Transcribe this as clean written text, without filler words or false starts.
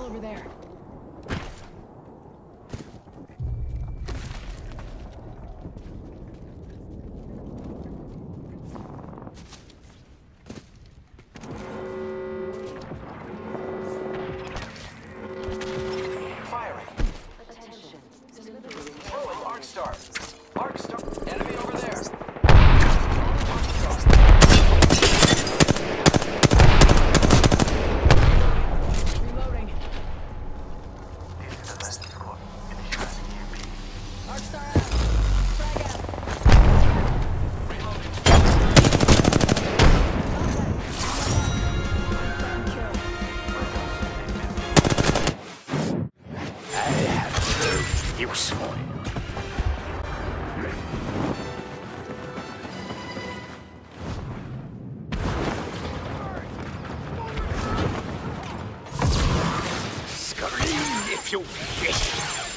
over there. Firing. Attention. Throwing arc star. Arc star. Enemy over there. Reloading. This is the last squad. Initializing EMP. Arc star out. Frag out. Reloading. Confirm kill. I have proved useful. Scream if you wish.